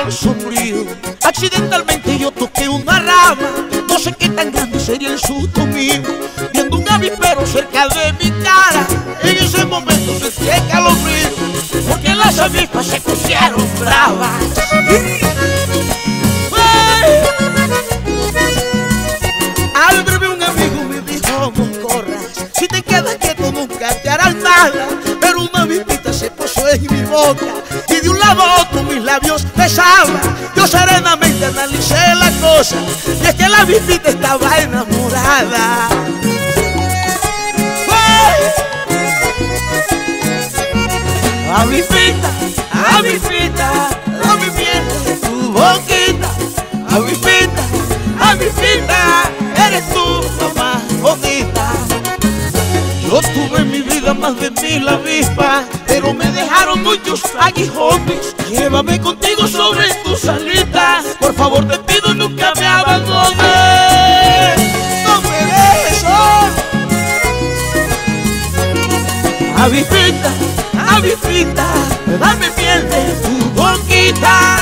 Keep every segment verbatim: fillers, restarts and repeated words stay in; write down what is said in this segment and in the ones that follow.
árbol sombrío. Accidentalmente yo toqué una rama, no sé qué tan grande sería el susto mío, viendo un avispero cerca de mi cara. En ese momento sentí calofrío, porque las avispas se pusieron bravas. Al verme un amigo me dijo: no corras, si te quedas quieto nunca te harás nada. Pero una avispita se posó en mi boca y de un lado a otro mis labios besaban. Yo serenamente analicé la cosa, y es que la avispita estaba enamorada. Avispita, avispita, dame miel de tu boquita. Avispita, avispita, eres tú la más bonita. Yo tuve en mi vida más de mil avispas, pero me dejaron muchos aguijones. Llévame contigo sobre tus alitas, por favor te pido nunca me abandones. No me dejes solo. Avispita, avispita, dame miel de tu boquita.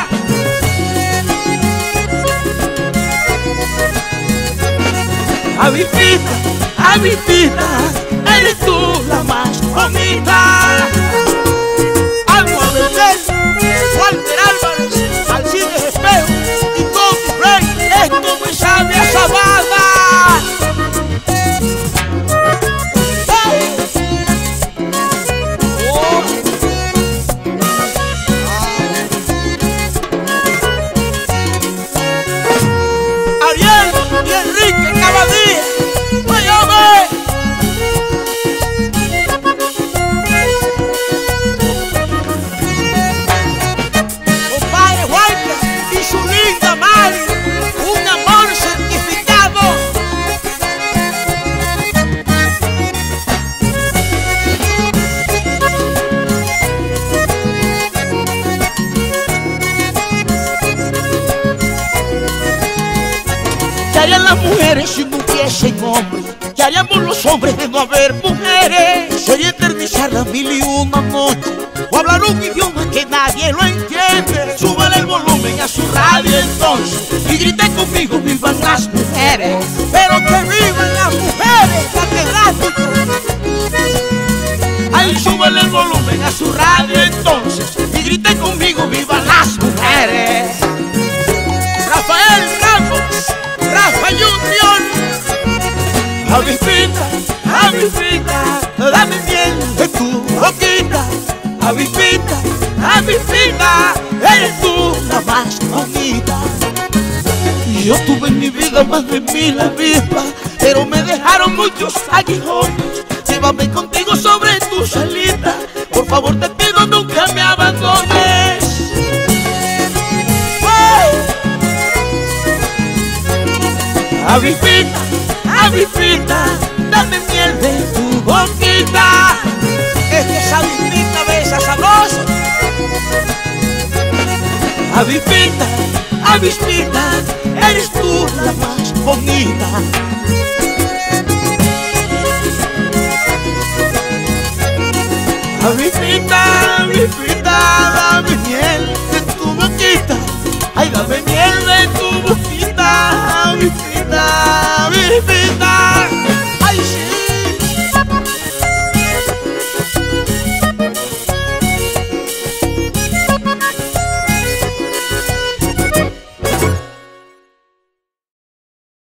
Avispita, avispita, eres tú la más bonita. Agua de Bel, Walter Álvarez, Alcides Espejo y Tony Rey, esto me sabe a sabana. Oh. Ariel y Enrique Cavadía, ¡óyame! Compadre Walter y su linda Mari, un amor certificado. ¿Qué harían las mujeres si no hubiesen hombres? ¿Qué haríamos los hombres de no haber mujeres? Sería eternizar las mil y una noches, o hablar un idioma que nadie lo entiende. Súbele el volumen a su radio entonces y grite conmigo: vivan las mujeres. Pero que vivan las mujeres, catedráticos. Ay, súbele el volumen a su radio entonces y grite conmigo: vivan las mujeres. Rafael Ramos, Rafa Junior. Avispita, avispita, dame miel de tu boquita. Avispita, avispita, eres tú la más bonita. Yo tuve en mi vida más de mil avispas, pero me dejaron muchos aguijones. Llévame contigo sobre tus alitas, por favor te pido nunca me abandones. Avispita, avispita, dame miel de tu boquita. Es que esa avispita besa sabroso. Avispita, avispita, eres tú la más bonita. Avispita, avispita.